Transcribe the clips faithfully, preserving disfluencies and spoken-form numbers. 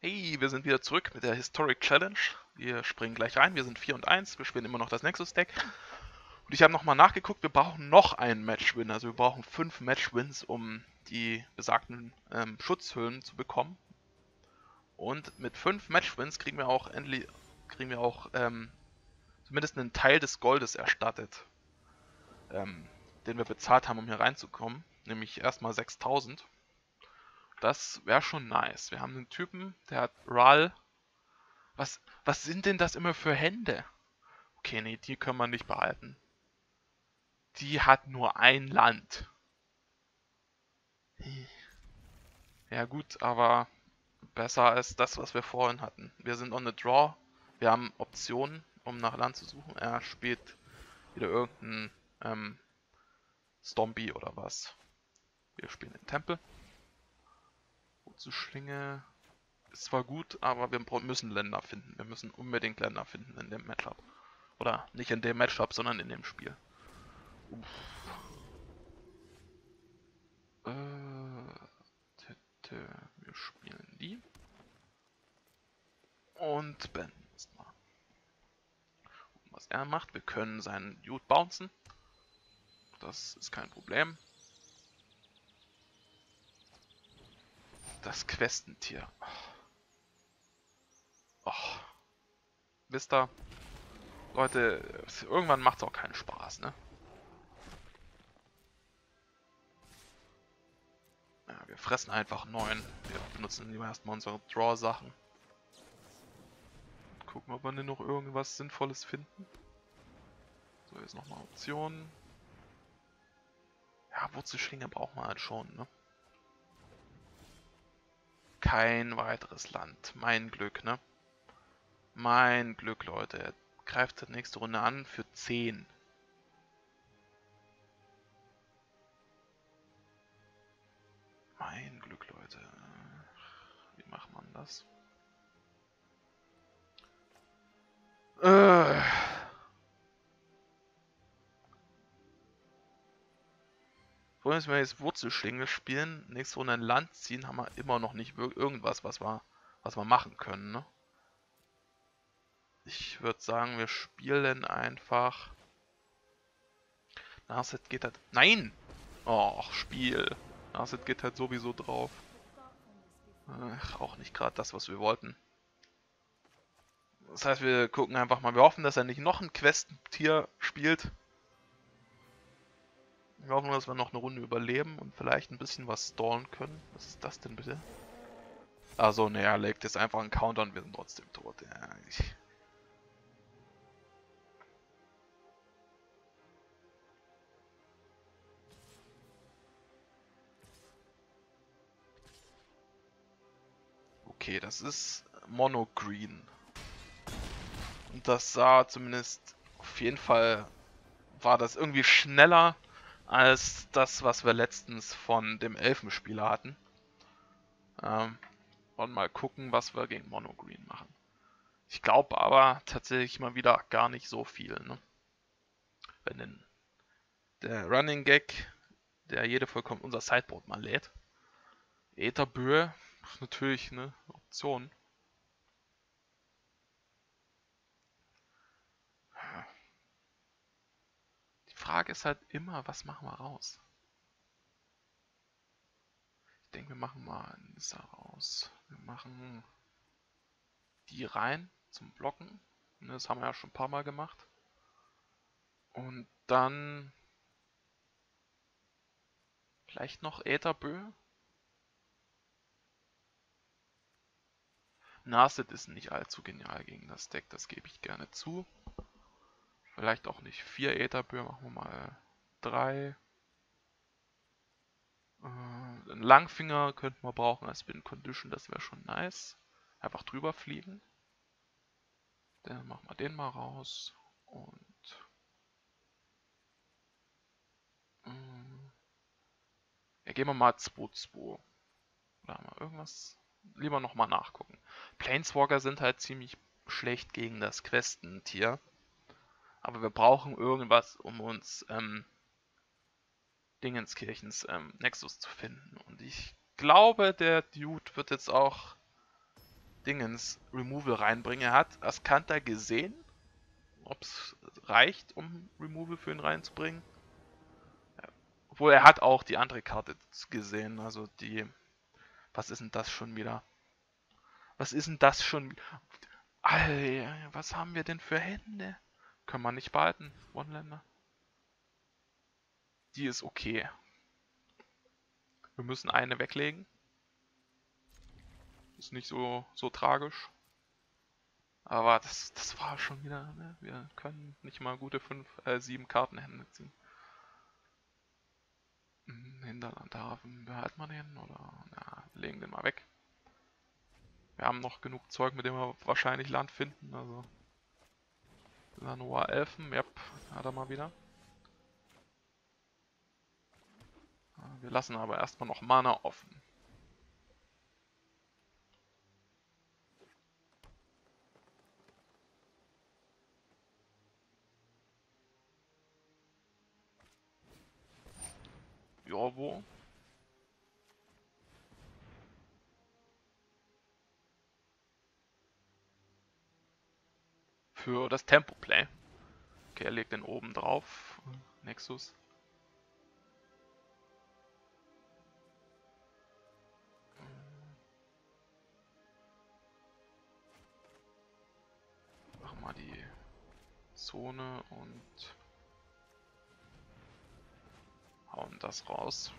Hey, wir sind wieder zurück mit der Historic Challenge. Wir springen gleich rein. Wir sind vier und eins. Wir spielen immer noch das Nexus-Deck. Und ich habe nochmal nachgeguckt. Wir brauchen noch einen Match-Win. Also wir brauchen fünf Match-Wins, um die besagten ähm, Schutzhüllen zu bekommen. Und mit fünf Match-Wins kriegen wir auch endlich, kriegen wir auch ähm, zumindest einen Teil des Goldes erstattet, ähm, den wir bezahlt haben, um hier reinzukommen. Nämlich erstmal sechstausend. Das wäre schon nice. Wir haben einen Typen, der hat Ral. Was, was sind denn das immer für Hände? Okay, nee, die können wir nicht behalten. Die hat nur ein Land. Ja gut, aber besser als das, was wir vorhin hatten. Wir sind on the draw. Wir haben Optionen, um nach Land zu suchen. Er spielt wieder irgendeinen ähm, Stompy oder was. Wir spielen den Tempel. Schlinge ist zwar gut, aber wir müssen Länder finden. Wir müssen unbedingt Länder finden in dem Matchup. Oder nicht in dem Matchup, sondern in dem Spiel. Uff. Äh, wir spielen die. Und beenden jetzt mal. Gucken, was er macht. Wir können seinen Dude bouncen. Das ist kein Problem. Das Questentier. Oh. Wisst ihr? Leute, irgendwann macht es auch keinen Spaß, ne? Ja, wir fressen einfach neun. Wir benutzen lieber erstmal unsere Draw-Sachen. Gucken, ob wir denn noch irgendwas Sinnvolles finden. So, jetzt nochmal Optionen. Ja, Wurzelschlinge braucht man halt schon, ne? Kein weiteres Land. Mein Glück, ne? Mein Glück, Leute. Er greift die nächste Runde an für zehn. Mein Glück, Leute. Wie macht man das? Äh. Wollen wir jetzt Wurzelschlinge spielen, nächste Runde ein Land ziehen, haben wir immer noch nicht irgendwas, was wir, was wir machen können, ne? Ich würde sagen, wir spielen einfach... Narset geht halt... Nein! Och, Spiel. Narset geht halt sowieso drauf. Ach, auch nicht gerade das, was wir wollten. Das heißt, wir gucken einfach mal. Wir hoffen, dass er nicht noch ein Questentier spielt. Wir hoffen, dass wir noch eine Runde überleben und vielleicht ein bisschen was stallen können. Was ist das denn bitte? Also, ne, er legt jetzt einfach einen Counter und wir sind trotzdem tot. Ja, ich... Okay, das ist Mono Green. Und das sah zumindest auf jeden Fall, war das irgendwie schneller als das, was wir letztens von dem Elfenspieler hatten. Ähm, und mal gucken, was wir gegen Mono Green machen. Ich glaube aber tatsächlich mal wieder gar nicht so viel. Ne? Wenn denn der Running Gag, der jede vollkommen unser Sideboard mal lädt. Ätherböe ist natürlich eine Option. Die Frage ist halt immer, was machen wir raus? Ich denke, wir machen mal Nissa raus. Wir machen die rein zum Blocken. Das haben wir ja schon ein paar Mal gemacht. Und dann vielleicht noch Ätherböe. Narset ist nicht allzu genial gegen das Deck, das gebe ich gerne zu. Vielleicht auch nicht vier Ätherböe, machen wir mal drei. Äh, einen Langfinger könnten wir brauchen als Win Condition, das wäre schon nice. Einfach drüber fliegen. Dann machen wir den mal raus. Und... Äh, ja, gehen wir mal zwei zwei. Oder haben wir irgendwas? Lieber nochmal nachgucken. Planeswalker sind halt ziemlich schlecht gegen das Questentier. Aber wir brauchen irgendwas, um uns ähm, Dingenskirchens ähm, Nexus zu finden. Und ich glaube, der Dude wird jetzt auch Dingens Removal reinbringe. Er hat Azcanta gesehen, ob es reicht, um Removal für ihn reinzubringen. Obwohl er hat auch die andere Karte gesehen, also die... Was ist denn das schon wieder? Was ist denn das schon? Alter, was haben wir denn für Hände? Können wir nicht behalten, One-Länder. Die ist okay. Wir müssen eine weglegen. Ist nicht so, so tragisch. Aber das, das war schon wieder, ne? Wir können nicht mal gute fünf, äh, sieben Kartenhände ziehen. Hm, Hinterlandhafen, behalten wir den oder? Na, legen den mal weg. Wir haben noch genug Zeug, mit dem wir wahrscheinlich Land finden, also. Lanoa Elfen, yep, hat er mal wieder. Wir lassen aber erstmal noch Mana offen. Jorvo. Für das Tempo-Play. Okay, er legt den oben drauf. Nexus. Machen wir die Zone und hauen das raus.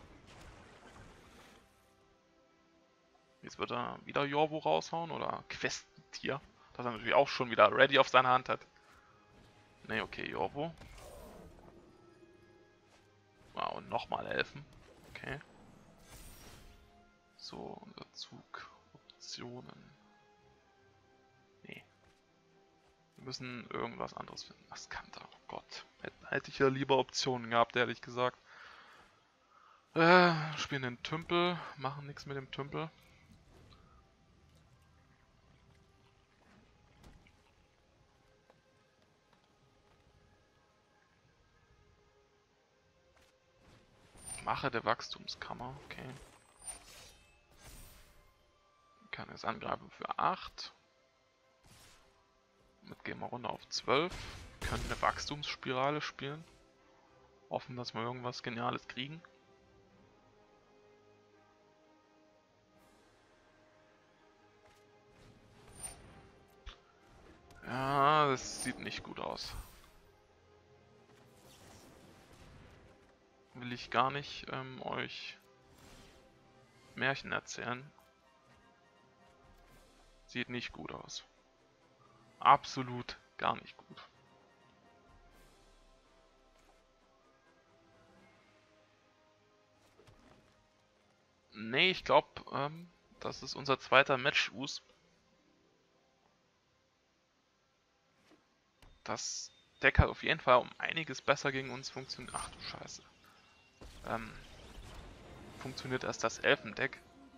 Jetzt wird er wieder Jorvo raushauen oder Questentier, das er natürlich auch schon wieder ready auf seiner Hand hat. Ne, okay, Jorvo. Ah, und nochmal Elfen. Okay. So, unser Zug. Optionen. Nee. Wir müssen irgendwas anderes finden. Azcanta, oh Gott. Hätte, hätte ich ja lieber Optionen gehabt, ehrlich gesagt. Äh, spielen den Tümpel, machen nichts mit dem Tümpel. Mache der Wachstumskammer, okay. Kann jetzt angreifen für acht. Damit gehen wir runter auf zwölf. Können eine Wachstumsspirale spielen. Hoffen, dass wir irgendwas Geniales kriegen. Ja, das sieht nicht gut aus. Will ich gar nicht ähm, euch Märchen erzählen. Sieht nicht gut aus. Absolut gar nicht gut. Nee, ich glaube, ähm, das ist unser zweiter Match-Us. Das Deck hat auf jeden Fall um einiges besser gegen uns funktioniert. Ach du Scheiße. Ähm, funktioniert als das Elfendeck.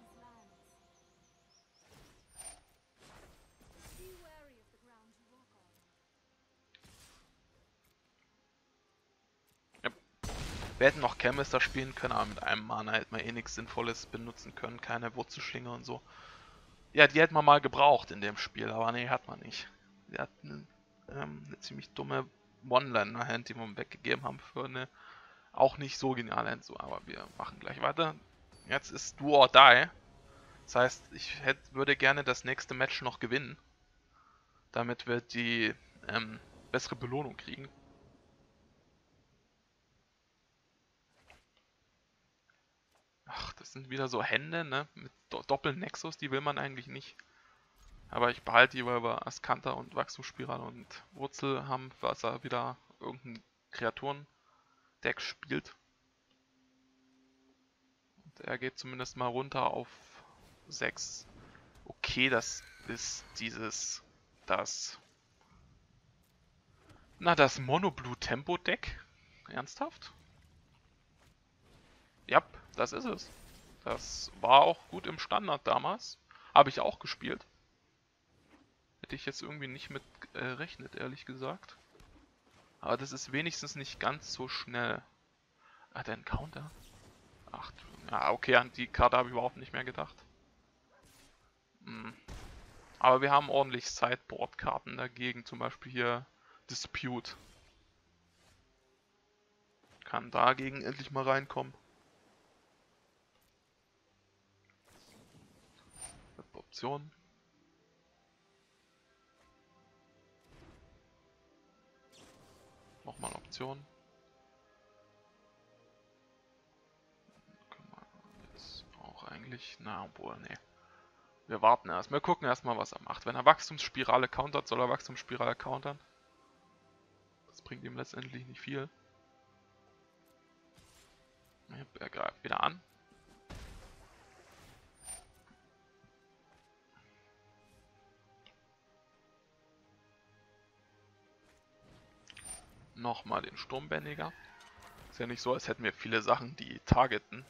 Ja. Wir hätten noch Chemister spielen können, aber mit einem Mana hätten wir eh nichts Sinnvolles benutzen können. Keine Wurzelschlinge und so. Ja, die hätten wir mal gebraucht in dem Spiel, aber nee, hat man nicht. Wir hatten ähm, eine ziemlich dumme One-Liner-Hand, die wir weggegeben haben für eine auch nicht so geniale Hand. So, aber wir machen gleich weiter. Jetzt ist Do or Die. Das heißt, ich hätte, würde gerne das nächste Match noch gewinnen, damit wir die ähm, bessere Belohnung kriegen. Ach, das sind wieder so Hände, ne? Mit Do Doppel-Nexus, die will man eigentlich nicht. Aber ich behalte die, weil wir Azcanta und Wachstumsspirale und Wurzel haben, was er wieder irgendein Kreaturen-Deck spielt. Und er geht zumindest mal runter auf sechs. Okay, das ist dieses, das, na, das Mono-Blue-Tempo-Deck? Ernsthaft? Ja, das ist es. Das war auch gut im Standard damals. Habe ich auch gespielt. Hätte ich jetzt irgendwie nicht mit äh, rechnet, ehrlich gesagt. Aber das ist wenigstens nicht ganz so schnell. Hat er einen Counter? Ach, ja, okay, an die Karte habe ich überhaupt nicht mehr gedacht. Hm. Aber wir haben ordentlich Sideboard-Karten dagegen, zum Beispiel hier Dispute. Kann dagegen endlich mal reinkommen. Option. Nochmal eine Option. Können wir jetzt auch eigentlich... Na, obwohl, nee. Wir warten erst. Wir gucken erstmal, was er macht. Wenn er Wachstumsspirale countert, soll er Wachstumsspirale countern. Das bringt ihm letztendlich nicht viel. Er greift wieder an. Nochmal den Sturmbändiger. Ist ja nicht so, als hätten wir viele Sachen, die targeten.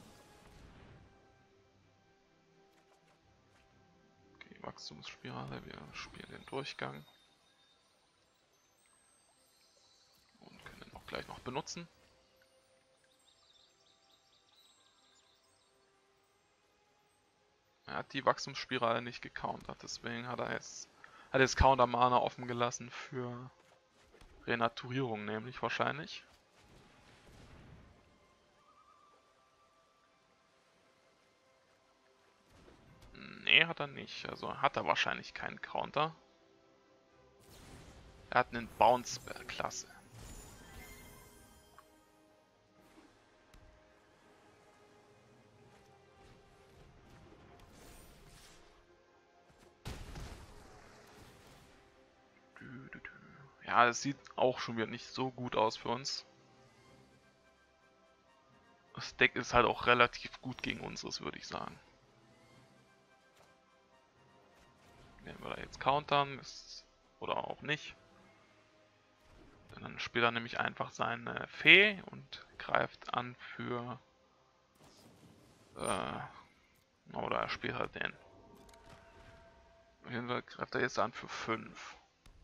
Okay, Wachstumsspirale, wir spielen den Durchgang. Und können den auch gleich noch benutzen. Er hat die Wachstumsspirale nicht gecountert, deswegen hat er jetzt, hat jetzt Counter-Mana offen gelassen für Renaturierung, nämlich wahrscheinlich. Nee, hat er nicht. Also hat er wahrscheinlich keinen Counter. Er hat einen Bounce-Spell-Klasse. Ja, das sieht auch schon wieder nicht so gut aus für uns. Das Deck ist halt auch relativ gut gegen unseres, würde ich sagen. Werden wir da jetzt countern, ist, oder auch nicht. Dann spielt er nämlich einfach seine Fee und greift an für... Äh, oder er spielt halt den. Auf jeden Fall greift er jetzt an für fünf.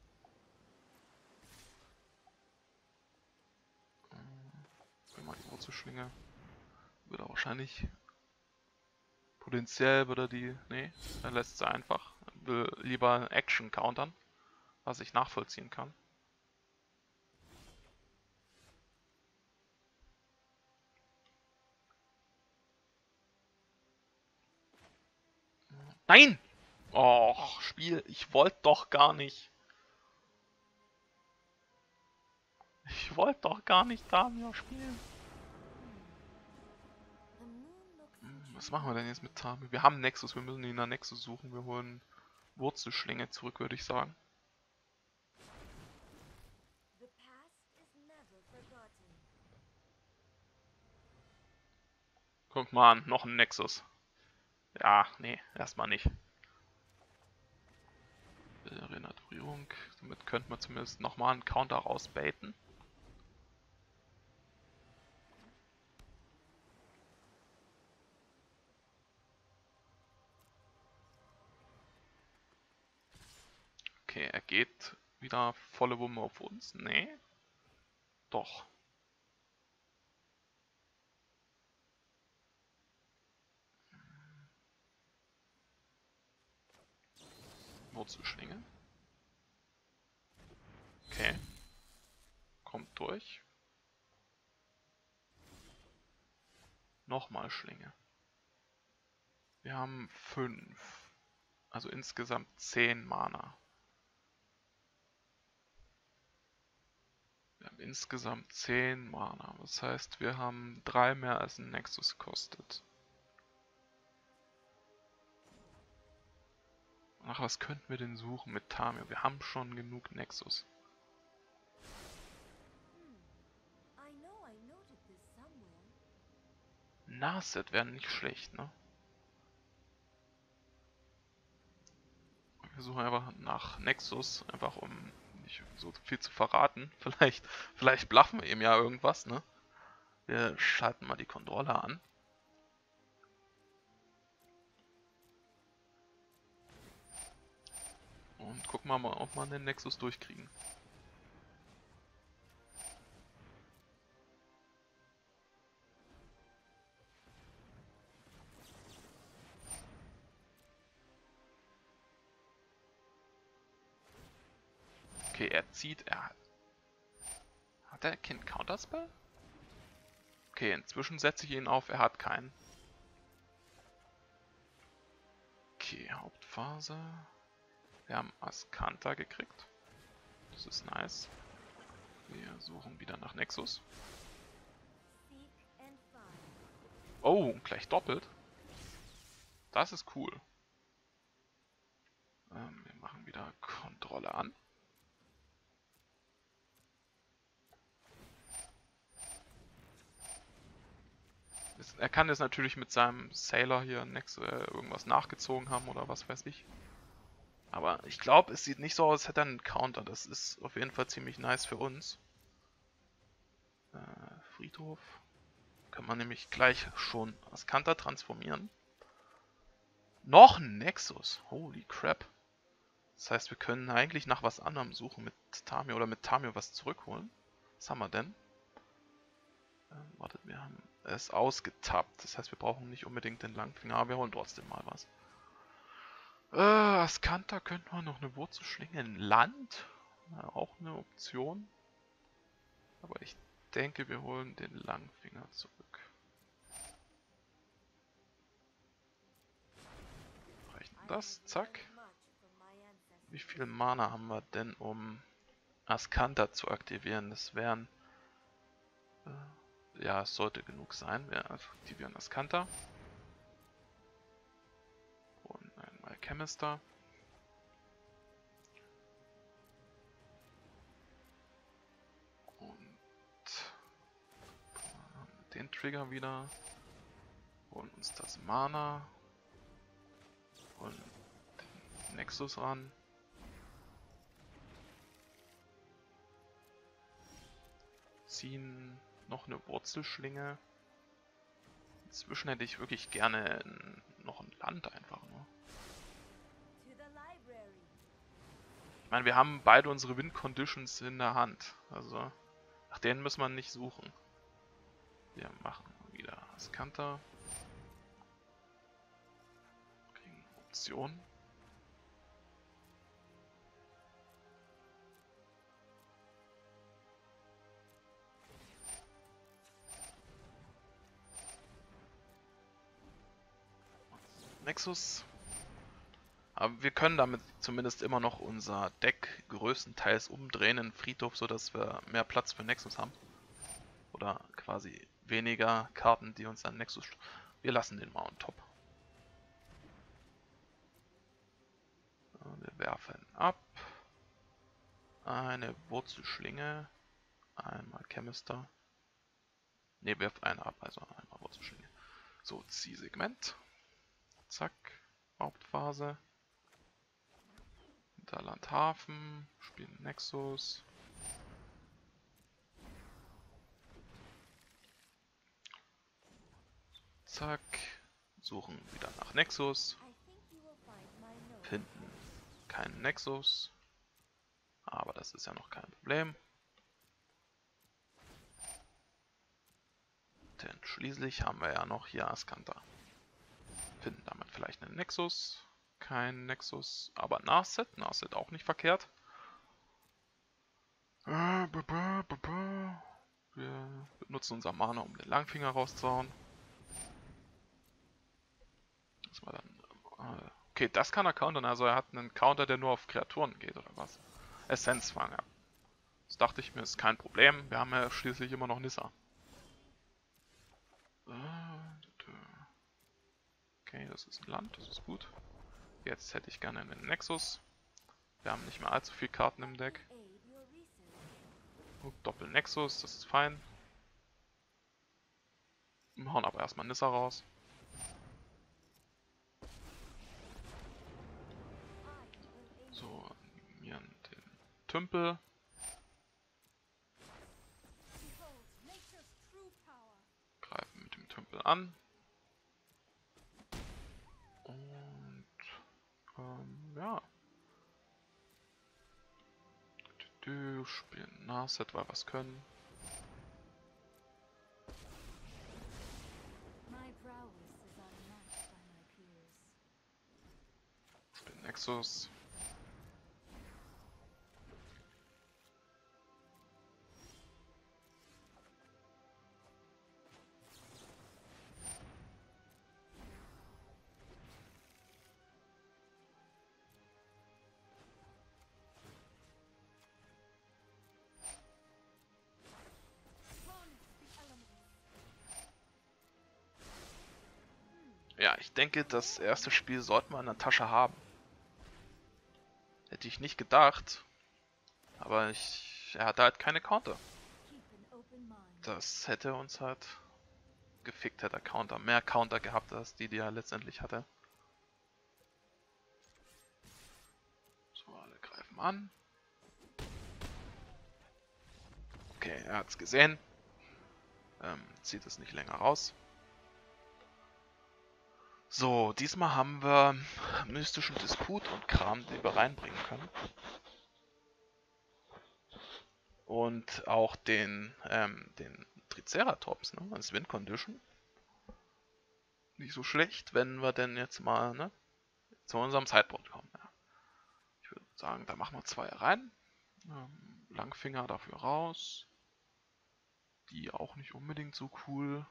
Mal die Wurzelschlinge. Wird er wahrscheinlich... Potenziell würde er die... Nee, er lässt sie einfach. Er will lieber Action countern. Was ich nachvollziehen kann. Nein! Och, Spiel, ich wollte doch gar nicht. Ich wollte doch gar nicht Tamio spielen. Was machen wir denn jetzt mit Tamio? Wir haben Nexus, wir müssen ihn in der Nexus suchen. Wir holen Wurzelschlinge zurück, würde ich sagen. Guck mal an, noch ein Nexus. Ja, nee, erstmal nicht. Renaturierung. Damit könnten wir zumindest nochmal einen Counter rausbaiten. Okay, er geht wieder volle Wumme auf uns. Nee. Doch. Wurzelschlinge. Okay. Kommt durch. Nochmal Schlinge. Wir haben fünf. Also insgesamt zehn Mana. Wir haben insgesamt zehn Mana. Das heißt, wir haben drei mehr als ein Nexus kostet. Nach was könnten wir denn suchen mit Tamio? Wir haben schon genug Nexus. Narset wäre nicht schlecht, ne? Wir suchen einfach nach Nexus, einfach um nicht so viel zu verraten. Vielleicht, vielleicht bluffen wir ihm ja irgendwas, ne? Wir schalten mal die Controller an. Und gucken wir mal, ob wir den Nexus durchkriegen. Okay, er zieht. Er hat. Hat er keinen Counterspell? Okay, inzwischen setze ich ihn auf. Er hat keinen. Okay, Hauptphase. Wir haben Azcanta gekriegt. Das ist nice. Wir suchen wieder nach Nexus. Oh, gleich doppelt. Das ist cool. Ähm, wir machen wieder Kontrolle an. Er kann jetzt natürlich mit seinem Sailor hier Nex äh, irgendwas nachgezogen haben oder was weiß ich. Aber ich glaube, es sieht nicht so aus, als hätte er einen Counter. Das ist auf jeden Fall ziemlich nice für uns. Äh, Friedhof. Kann man nämlich gleich schon Azcanta transformieren. Noch ein Nexus. Holy crap. Das heißt, wir können eigentlich nach was anderem suchen mit Tamio oder mit Tamio was zurückholen. Was haben wir denn? Ähm, wartet, wir haben es ausgetappt. Das heißt, wir brauchen nicht unbedingt den Langfinger, aber wir holen trotzdem mal was. Äh, Azcanta könnten wir noch eine Wurzelschlinge in Land. Ja, auch eine Option. Aber ich denke, wir holen den Langfinger zurück. Reicht das? Zack. Wie viel Mana haben wir denn, um Azcanta zu aktivieren? Das wären... Äh, ja, es sollte genug sein. Wir aktivieren Azcanta. Und ein Alchemister. Und den Trigger wieder. Holen uns das Mana. Holen den Nexus ran. Ziehen noch eine Wurzelschlinge. Inzwischen hätte ich wirklich gerne noch ein Land einfach nur. Ich meine, wir haben beide unsere Win Conditions in der Hand. Also nach denen müssen wir nicht suchen. Wir machen wieder Azcanta. Kriegen Optionen. Nexus. Aber wir können damit zumindest immer noch unser Deck größtenteils umdrehen in Friedhof, sodass wir mehr Platz für Nexus haben. Oder quasi weniger Karten, die uns an Nexus... Wir lassen den mal on top. Wir werfen ab. Eine Wurzelschlinge. Einmal Chemister. Ne, wirft eine ab, also einmal Wurzelschlinge. So, Ziehsegment. Zack. Hauptphase. Hinterland Hafen. Spielen Nexus. Zack. Suchen wieder nach Nexus. Finden keinen Nexus. Aber das ist ja noch kein Problem. Denn schließlich haben wir ja noch hier Azcanta. Finden damit vielleicht einen Nexus. Kein Nexus, aber Narset. Narset auch nicht verkehrt. Wir benutzen unser Mana, um den Langfinger rauszuhauen. Das war dann, okay, das kann er countern. Also er hat einen Counter, der nur auf Kreaturen geht, oder was? Essenzfang, ja. Das dachte ich mir, ist kein Problem. Wir haben ja schließlich immer noch Nissa. Okay, das ist ein Land, das ist gut. Jetzt hätte ich gerne einen Nexus. Wir haben nicht mehr allzu viele Karten im Deck. Doppel-Nexus, das ist fein. Wir hauen aber erstmal Nissa raus. So, animieren den Tümpel. Greifen mit dem Tümpel an. Und ähm, ja. Du spielen Narset, weil wir was können. Spielen Nexus. Ja, ich denke, das erste Spiel sollten wir in der Tasche haben. Hätte ich nicht gedacht. Aber ich, er hatte halt keine Counter. Das hätte uns halt gefickt, hätte er Counter. Mehr Counter gehabt, als die, die er letztendlich hatte. So, alle greifen an. Okay, er hat es gesehen. Ähm, zieht es nicht länger raus. So, diesmal haben wir mystischen Disput und Kram, den wir reinbringen können. Und auch den, ähm, den Triceratops, ne, als Win Condition. Nicht so schlecht, wenn wir denn jetzt mal, ne, zu unserem Sideboard kommen. Ja. Ich würde sagen, da machen wir zwei rein. Ähm, Langfinger dafür raus. Die auch nicht unbedingt so cool.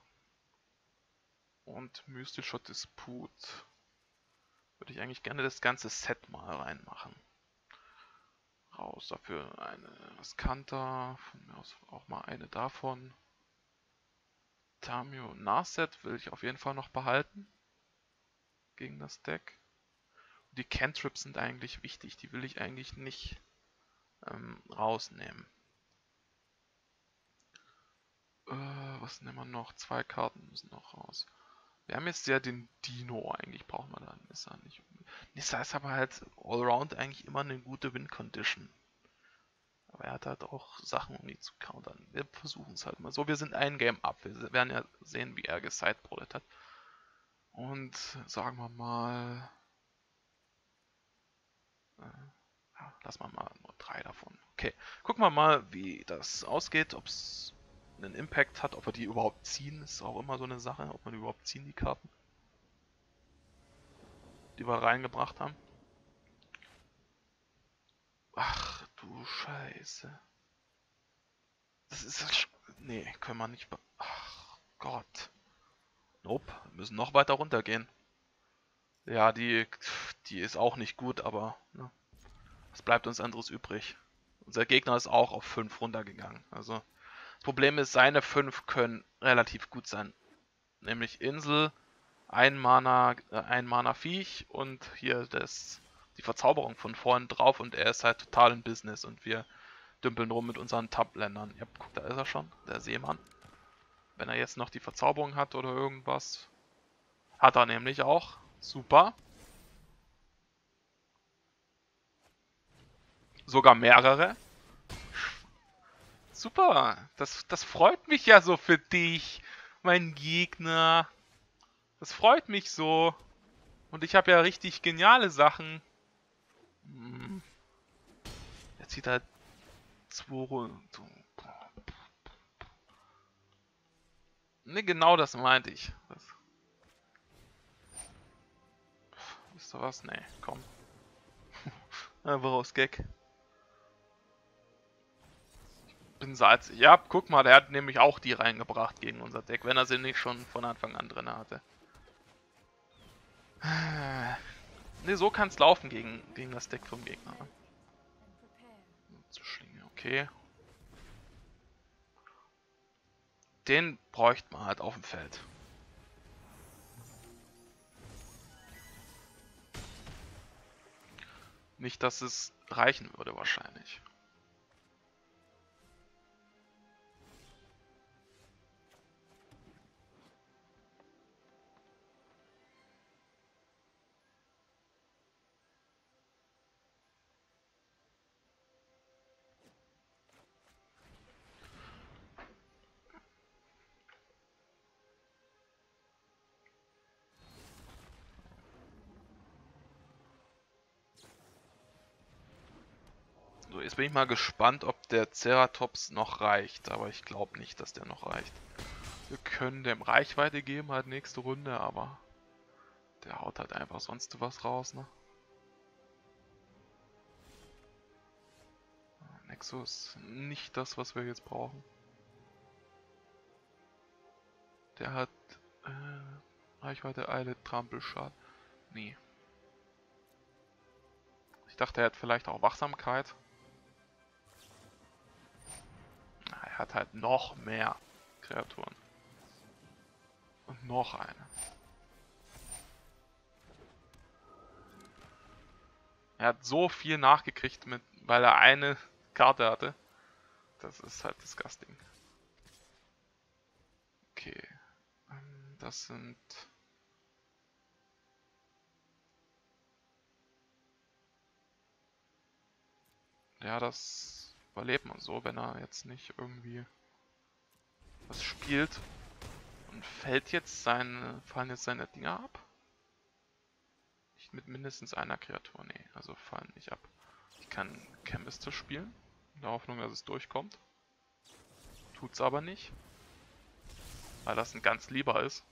Und mystischer Disput. Würde ich eigentlich gerne das ganze Set mal reinmachen. Raus, dafür eine Ascanta, von mir aus auch mal eine davon. Tamio Narset will ich auf jeden Fall noch behalten. Gegen das Deck. Die Cantrips sind eigentlich wichtig, die will ich eigentlich nicht ähm, rausnehmen. Äh, was nehmen wir noch? Zwei Karten müssen noch raus. Wir haben jetzt ja den Dino, eigentlich brauchen wir da Nissa nicht. Nissa ist aber halt allround eigentlich immer eine gute Win-Condition. Aber er hat halt auch Sachen, um ihn zu countern. Wir versuchen es halt mal so. Wir sind ein Game up. Wir werden ja sehen, wie er gesideboardet hat. Und sagen wir mal... Äh, ja, lassen wir mal nur drei davon. Okay, gucken wir mal, wie das ausgeht. Ob es einen Impact hat, ob wir die überhaupt ziehen. Ist auch immer so eine Sache, ob man die überhaupt ziehen, die Karten. Die wir reingebracht haben. Ach du Scheiße. Das ist... Nee, können wir nicht... Ach Gott. Nope, wir müssen noch weiter runtergehen. Ja, die, die ist auch nicht gut, aber ne, was bleibt uns anderes übrig? Unser Gegner ist auch auf fünf runtergegangen. Also das Problem ist, seine fünf können relativ gut sein. Nämlich Insel, ein Mana, äh, ein Mana Viech und hier das, die Verzauberung von vorhin drauf und er ist halt total im Business und wir dümpeln rum mit unseren Tab-Ländern. Ja, guck, da ist er schon, der Seemann. Wenn er jetzt noch die Verzauberung hat oder irgendwas. Hat er nämlich auch. Super. Sogar mehrere. Super. Das, das freut mich ja so für dich, mein Gegner. Das freut mich so. Und ich habe ja richtig geniale Sachen. Hm. Er zieht halt zwei Runden. Ne, genau das meinte ich. Das... Wisst ihr was? Ne, komm. Einfach aus Gag. Bin salzig. Ja, guck mal, der hat nämlich auch die reingebracht gegen unser Deck, wenn er sie nicht schon von Anfang an drin hatte. Ne, so kann es laufen gegen, gegen das Deck vom Gegner. Ne? Zu Schlinge, okay. Den bräuchte man halt auf dem Feld. Nicht, dass es reichen würde wahrscheinlich. So, jetzt bin ich mal gespannt, ob der Ceratops noch reicht, aber ich glaube nicht, dass der noch reicht. Wir können dem Reichweite geben, halt nächste Runde, aber der haut halt einfach sonst was raus, ne? Nexus, nicht das, was wir jetzt brauchen. Der hat äh, Reichweite, Eile, Trampelschaden. Nee. Ich dachte, er hat vielleicht auch Wachsamkeit. Er hat halt noch mehr Kreaturen. Und noch eine. Er hat so viel nachgekriegt, mit, weil er eine Karte hatte. Das ist halt disgusting. Okay. Das sind... Ja, das überlebt man so, wenn er jetzt nicht irgendwie was spielt. Und fällt jetzt seine, fallen jetzt seine Dinger ab? Nicht mit mindestens einer Kreatur, nee, also fallen nicht ab. Ich kann Chemister spielen, in der Hoffnung, dass es durchkommt. Tut's aber nicht, weil das ein ganz lieber ist.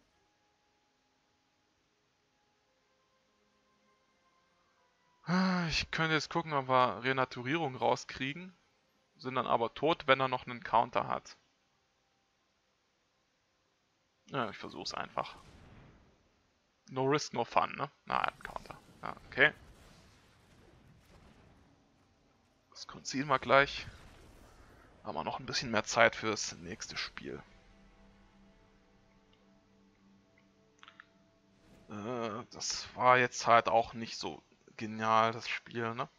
Ich könnte jetzt gucken, ob wir Renaturierung rauskriegen, sind dann aber tot, wenn er noch einen Counter hat. Ja, ich versuch's einfach. No risk, no fun, ne? Na, ein Counter. Ja, okay. Das konziehen wir gleich. Haben wir noch ein bisschen mehr Zeit fürs nächste Spiel. Äh, das war jetzt halt auch nicht so genial, das Spiel, ne?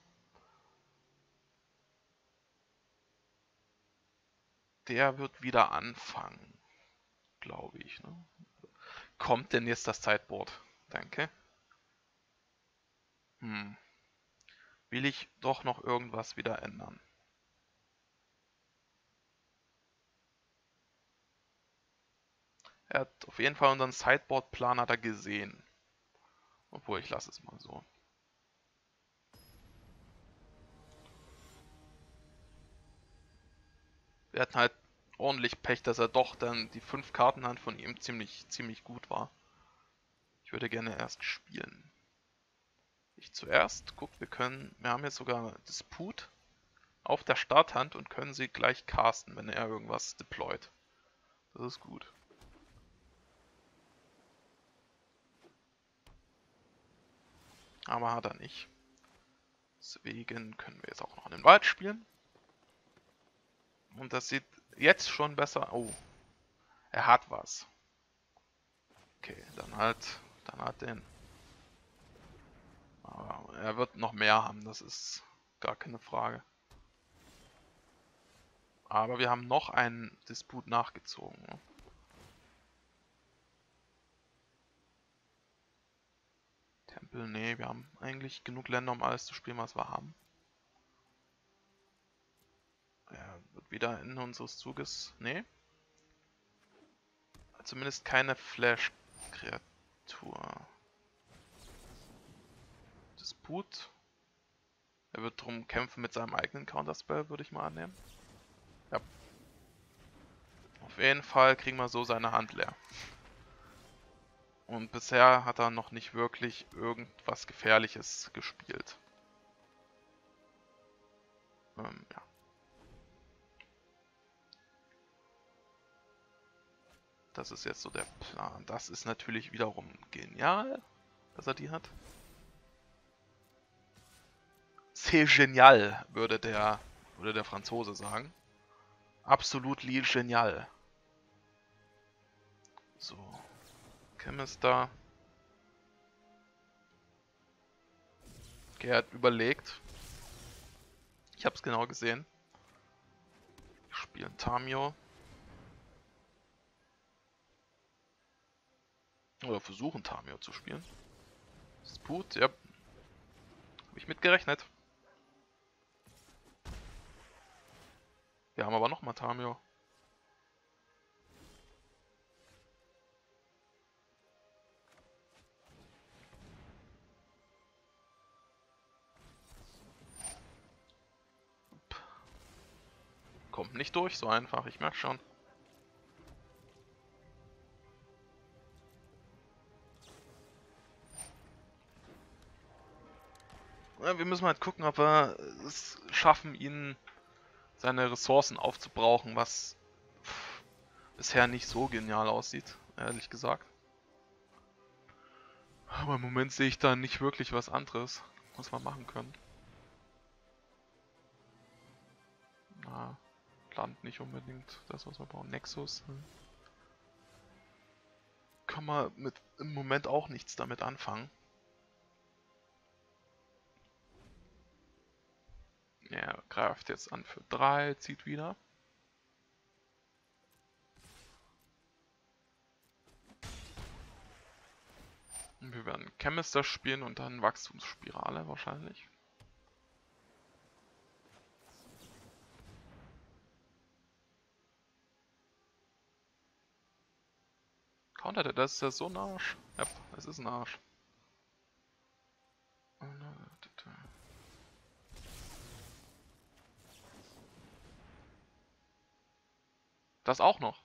Der wird wieder anfangen, glaube ich, ne? Kommt denn jetzt das Sideboard? Danke. Hm. Will ich doch noch irgendwas wieder ändern? Er hat auf jeden Fall unseren Sideboard-Planer da gesehen. Obwohl, ich lasse es mal so. Wir hatten halt ordentlich Pech, dass er doch dann die fünf Kartenhand von ihm ziemlich, ziemlich gut war. Ich würde gerne erst spielen. Ich zuerst. Guck, wir können, wir haben jetzt sogar Disput auf der Starthand und können sie gleich casten, wenn er irgendwas deployt. Das ist gut. Aber hat er nicht. Deswegen können wir jetzt auch noch in den Wald spielen. Und das sieht jetzt schon besser. Oh, er hat was. Okay, dann halt, dann halt den. Aber er wird noch mehr haben, das ist gar keine Frage. Aber wir haben noch einen Disput nachgezogen. Ne? Tempel, nee, wir haben eigentlich genug Länder, um alles zu spielen, was wir haben. Er wird wieder in unseres Zuges. Nee. Zumindest keine Flash-Kreatur. Disput. Er wird drum kämpfen mit seinem eigenen Counterspell, würde ich mal annehmen. Ja. Auf jeden Fall kriegen wir so seine Hand leer. Und bisher hat er noch nicht wirklich irgendwas Gefährliches gespielt. Ähm, ja. Das ist jetzt so der Plan. Das ist natürlich wiederum genial, dass er die hat. C'est génial, würde der, würde der Franzose sagen. Absolut genial. So. Chemister. Okay, er hat überlegt. Ich habe es genau gesehen. Wir spielen Tamio. Oder versuchen Tamio zu spielen. Disput, ja. Habe ich mitgerechnet. Wir haben aber nochmal Tamio. Kommt nicht durch so einfach, ich merke schon. Ja, wir müssen halt gucken, ob wir es schaffen, ihn seine Ressourcen aufzubrauchen, was pff, bisher nicht so genial aussieht, ehrlich gesagt. Aber im Moment sehe ich da nicht wirklich was anderes, was wir machen können. Na, Land nicht unbedingt das, was wir brauchen. Nexus. Hm. Kann man mit im Moment auch nichts damit anfangen. Er greift jetzt an für drei, zieht wieder. Wir werden Chemister spielen und dann Wachstumsspirale wahrscheinlich. Counterte, das ist ja so ein Arsch. Ja, es ist ein Arsch. Das auch noch.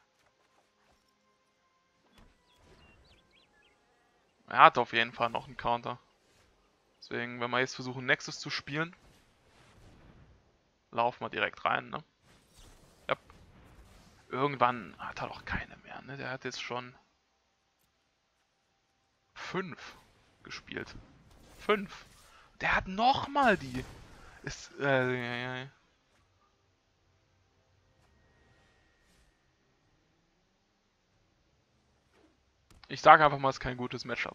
Er hat auf jeden Fall noch einen Counter. Deswegen, wenn wir jetzt versuchen, Nexus zu spielen, laufen wir direkt rein, ne? Ja. Irgendwann hat er doch keine mehr, ne? Der hat jetzt schon fünf gespielt. Fünf. Der hat nochmal die. Ist, äh, ich sage einfach mal, es ist kein gutes Matchup.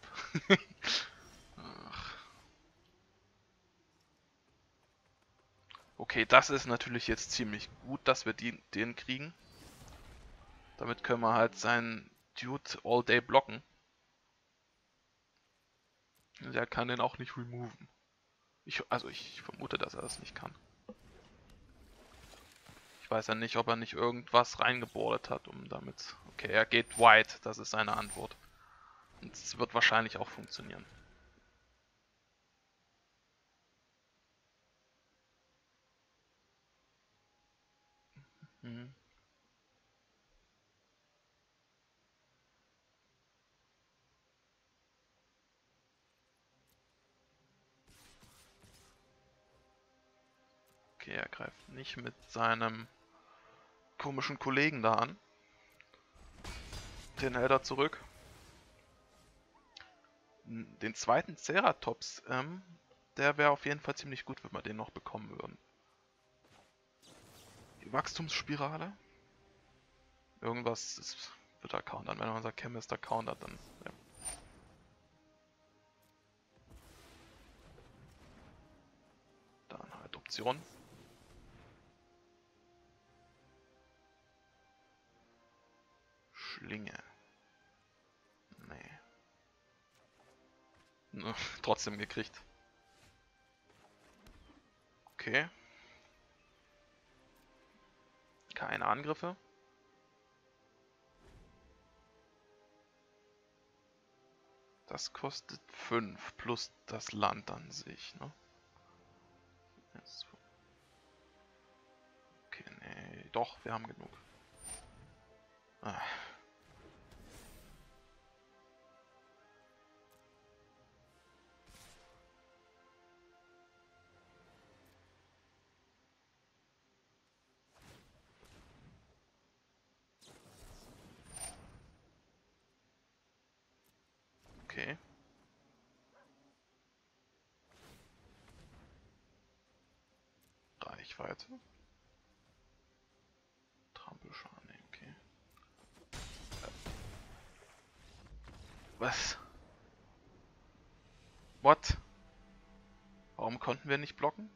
Okay, das ist natürlich jetzt ziemlich gut, dass wir die, den kriegen. Damit können wir halt seinen Dude all day blocken. Der kann den auch nicht removen. Ich, also ich vermute, dass er das nicht kann. Ich weiß ja nicht, ob er nicht irgendwas reingebohrt hat, um damit... Okay, er geht white, das ist seine Antwort. Und es wird wahrscheinlich auch funktionieren. Mhm. Okay, er greift nicht mit seinem komischen Kollegen da an. Den hält er zurück. Den zweiten Ceratops, ähm, der wäre auf jeden Fall ziemlich gut, wenn wir den noch bekommen würden. Die Wachstumsspirale. Irgendwas ist, wird er countern. Wenn unser Chemist da countert, dann... Ja. Dann halt Option. Schlinge. Nee. Trotzdem gekriegt. Okay. Keine Angriffe. Das kostet fünf plus das Land an sich, ne? Okay, nee. Doch, wir haben genug. Ah. Okay. Reichweite. Trampelschaden, okay. Was? What? Warum konnten wir nicht blocken?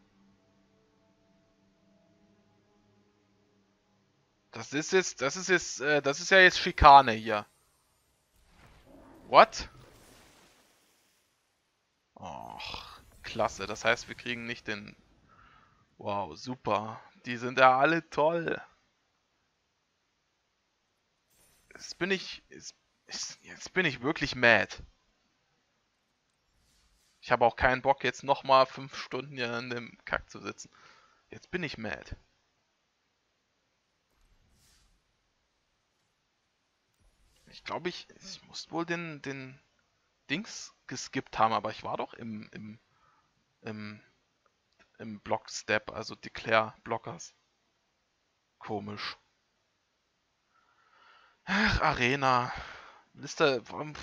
Das ist jetzt, das ist jetzt, äh, das ist ja jetzt Schikane hier. What? Och, klasse. Das heißt, wir kriegen nicht den... Wow, super. Die sind ja alle toll. Jetzt bin ich... Jetzt, jetzt bin ich wirklich mad. Ich habe auch keinen Bock, jetzt nochmal fünf Stunden hier in dem Kack zu sitzen. Jetzt bin ich mad. Ich glaube, ich, ich muss wohl den, den Dings geskippt haben, aber ich war doch im, im, im, im Block-Step, also Declare-Blockers. Komisch. Ach, Arena. Liste, warum...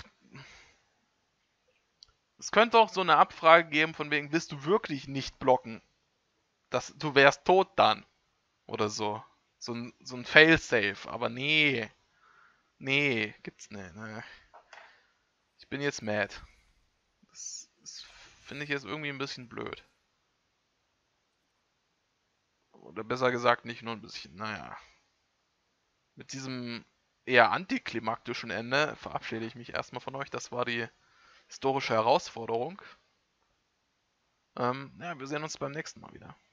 Es könnte auch so eine Abfrage geben von wegen, willst du wirklich nicht blocken? Das, du wärst tot dann. Oder so. So ein, so ein Fail-Safe. Aber nee. Nee, gibt's nicht. Ne. Ich bin jetzt mad. Das, das finde ich jetzt irgendwie ein bisschen blöd. Oder besser gesagt, nicht nur ein bisschen. Naja. Mit diesem eher antiklimaktischen Ende verabschiede ich mich erstmal von euch. Das war die historische Herausforderung. Ähm, ja, wir sehen uns beim nächsten Mal wieder.